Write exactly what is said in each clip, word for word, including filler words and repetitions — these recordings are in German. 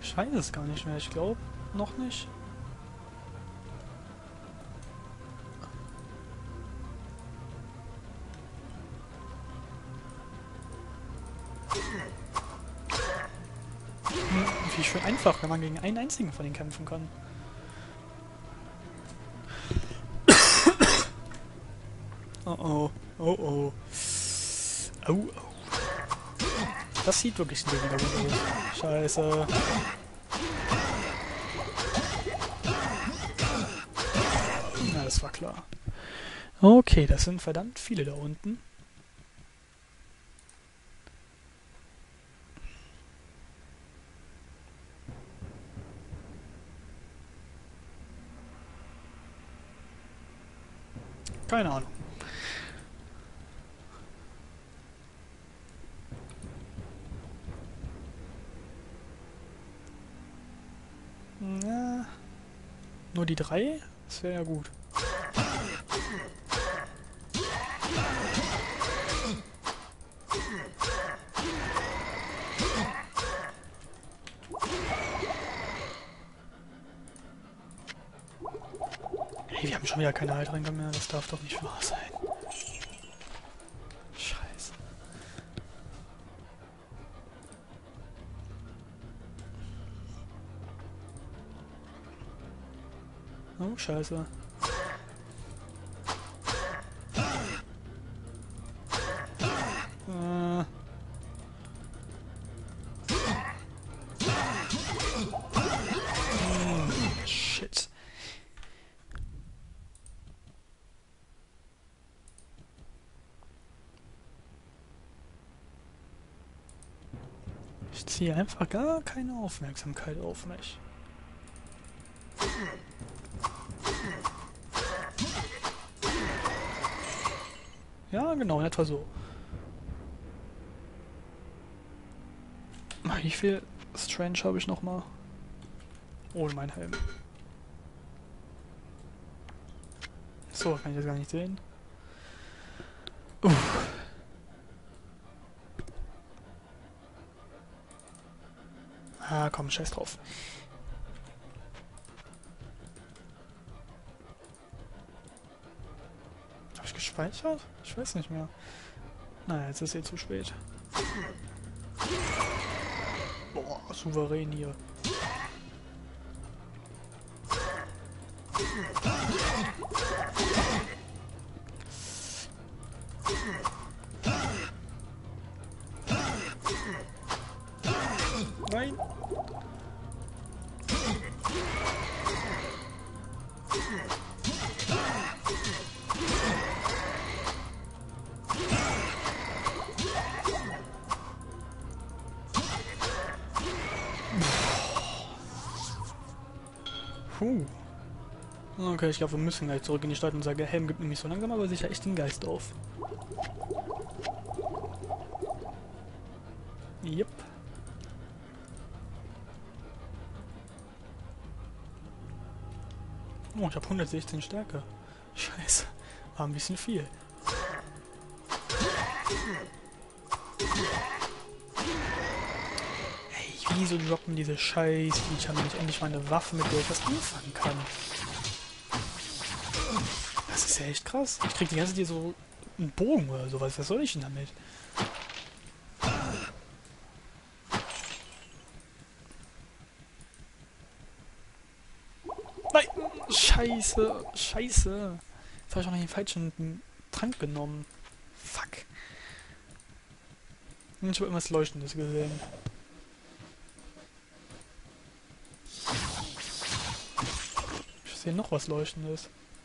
Ich weiß es gar nicht mehr. Ich glaube, noch nicht. Hm, wie schön einfach, wenn man gegen einen einzigen von denen kämpfen kann. Oh oh. Oh oh. Oh oh. Das sieht wirklich ein Gegner aus. Scheiße. Na, das war klar. Okay, das sind verdammt viele da unten. Keine Ahnung. Na, nur die drei? Das wäre ja gut. Hey, wir haben schon wieder keine Heiltränke mehr. Das darf doch nicht wahr sein. Scheiße. Oh, scheiße. Äh. Hm, shit. Ich ziehe einfach gar keine Aufmerksamkeit auf mich. Ja, genau, in etwa so. Wie viel Strange habe ich noch mal? Ohne meinen Helm. So, kann ich das gar nicht sehen. Uff. Ah, komm, scheiß drauf. Habe ich gespeichert? Ich weiß nicht mehr. Naja, jetzt ist eh zu spät. Boah, souverän hier. Nein! Puh. Okay, ich glaube, wir müssen gleich zurück in die Stadt. Unser Helm gibt nämlich so langsam aber sicher echt den Geist auf. Yep. Oh, ich habe hundertsechzehn Stärke. Scheiße. War ein bisschen viel. Hey, wieso droppen diese scheiß Viecher mir nicht endlich mal eine Waffe, mit der ich was anfangen kann? Das ist ja echt krass. Ich krieg die ganze Zeit so einen Bogen oder sowas. Was soll ich denn damit? Nein! Scheiße! Scheiße! Jetzt habe ich auch noch den falschen Trank genommen. Fuck. Ich habe irgendwas Leuchtendes gesehen. Ich sehe noch was Leuchtendes.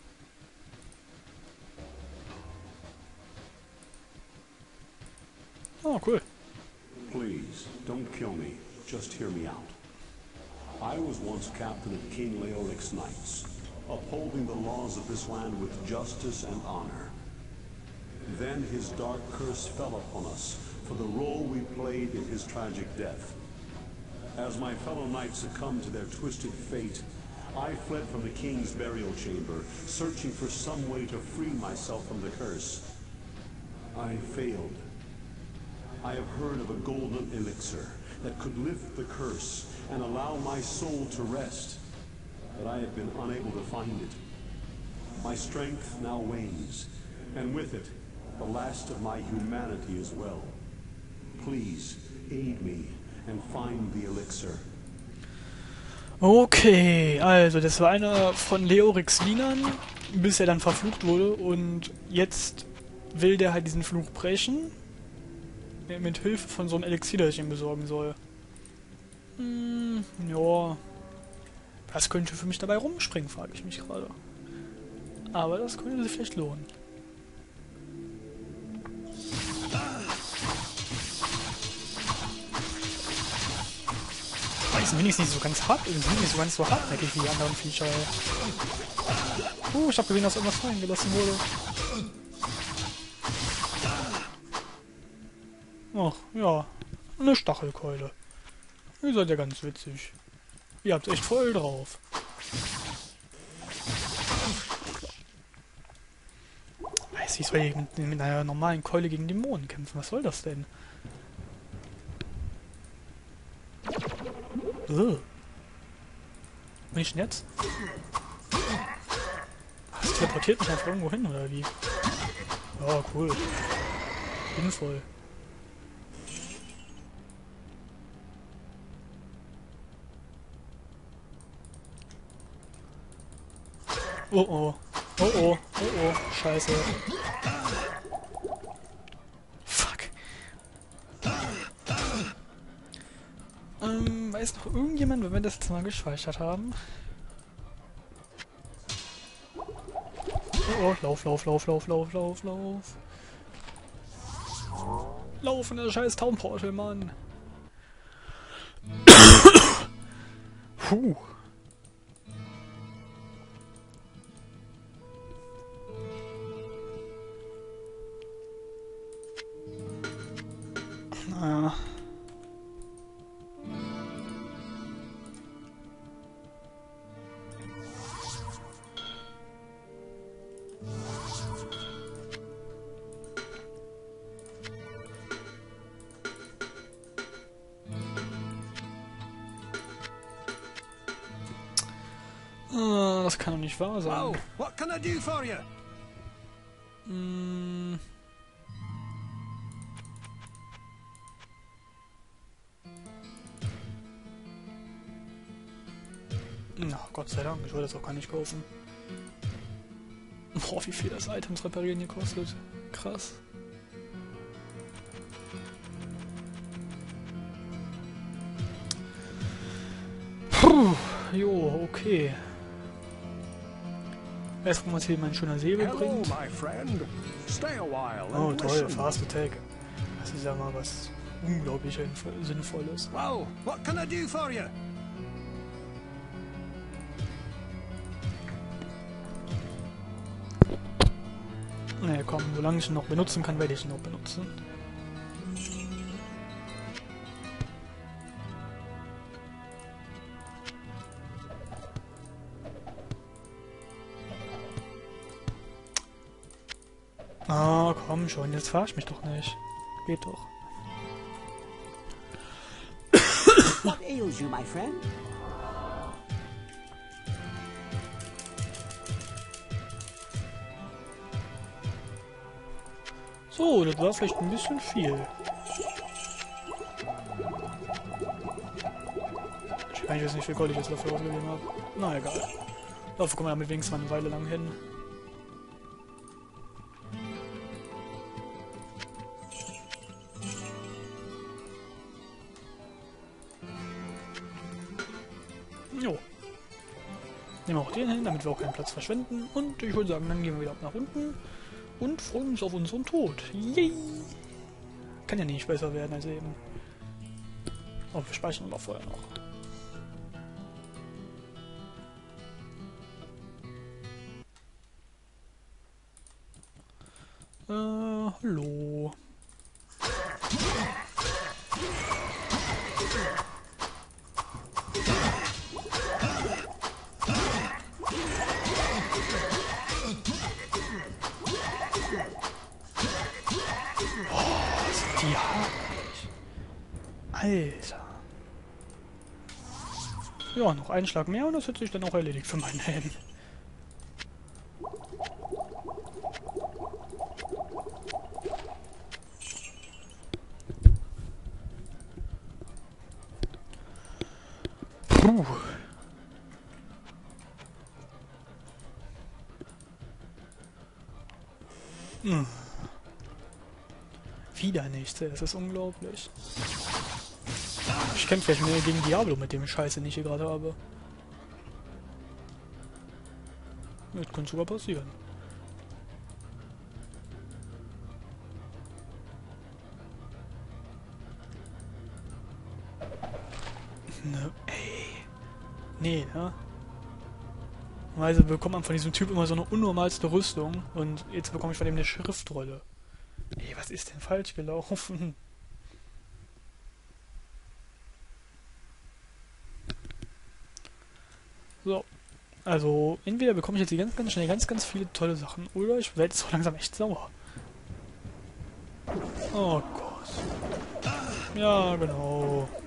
Oh, cool. Please, don't kill me. Just hear me out. I was once captain of King Leolic's knights, upholding the laws of this land with justice and honor. Then his dark curse fell upon us for the role we played in his tragic death. As my fellow knights succumbed to their twisted fate, I fled from the king's burial chamber, searching for some way to free myself from the curse. I failed. I have heard of a golden elixir that could lift the curse and allow my soul to rest. But I have been unable to find it. My strength now wanes, and with it, the last of my humanity as well. Please aid me and find the elixir. Okay, also das war einer von Leorix Dienern, bis er dann verflucht wurde und jetzt will der halt diesen Fluch brechen, mit Hilfe von so einem Elixier, das ich ihm besorgen soll. Hm, ja. Was könnte für mich dabei rumspringen, frage ich mich gerade. Aber das könnte sich vielleicht lohnen. Die sind wenigstens nicht so ganz hart, die sind nicht so ganz so hartnäckig wie die anderen Viecher. Uh, ich habe gesehen, dass irgendwas fallen gelassen wurde. Ach, ja. Eine Stachelkeule. Ihr seid ja ganz witzig. Ihr habt echt voll drauf. Weiß ich, soll ich mit, mit einer normalen Keule gegen Dämonen kämpfen? Was soll das denn? Ugh. Bin ich denn jetzt? Das teleportiert mich einfach irgendwo hin, oder wie? Ja, cool. Sinnvoll. Oh oh. Oh oh. Oh oh. Scheiße. Fuck. Ähm, weiß noch irgendjemand, wenn wir das jetzt mal gespeichert haben? Oh oh. Lauf, lauf, lauf, lauf, lauf, lauf, lauf. Lauf in der scheiß Taumportal, Mann. Puh. Naja. Ah, das kann doch nicht wahr sein. Oh, what can I do for you? Mm. Na, Gott sei Dank, ich wollte das auch gar nicht kaufen. Boah, wie viel das Items reparieren hier kostet. Krass. Puh, jo, okay. Erst gucken wir uns hier mein schöner Säbel bringt. Oh toll, Fast Attack. Das ist ja mal was unglaublich Sinnvolles. Wow, what can I do for you? Naja, komm, solange ich ihn noch benutzen kann, werde ich ihn noch benutzen. Ah, komm schon, jetzt verarsch mich doch nicht. Geht doch. What ails you, my friend? So, das war vielleicht ein bisschen viel. Ich weiß nicht, wie viel Gold ich jetzt dafür ausgegeben habe. Na egal. Dafür kommen wir damit wenigstens mal eine Weile lang hin. Jo. Nehmen wir auch den hin, damit wir auch keinen Platz verschwenden. Und ich würde sagen, dann gehen wir wieder ab nach unten. Und freuen uns auf unseren Tod. Yay! Kann ja nicht besser werden als eben. Oh, wir speichern aber vorher noch. Äh, hallo. Die hartnäckig. Alter. Ja, noch einen Schlag mehr und das hat sich dann auch erledigt für meinen Helden. Puh. Hm. Wieder nichts, das ist unglaublich. Ich kämpfe vielleicht mehr gegen Diablo mit dem Scheiß, den ich hier gerade habe. Das könnte sogar passieren. Ne, ey. Nee, ne? Normalerweise bekommt man von diesem Typ immer so eine unnormalste Rüstung und jetzt bekomme ich von dem eine Schriftrolle. Ey, was ist denn falsch gelaufen? So. Also, entweder bekomme ich jetzt hier ganz, ganz schnell ganz, ganz viele tolle Sachen, oder ich werde jetzt so langsam echt sauer. Oh Gott. Ja, genau.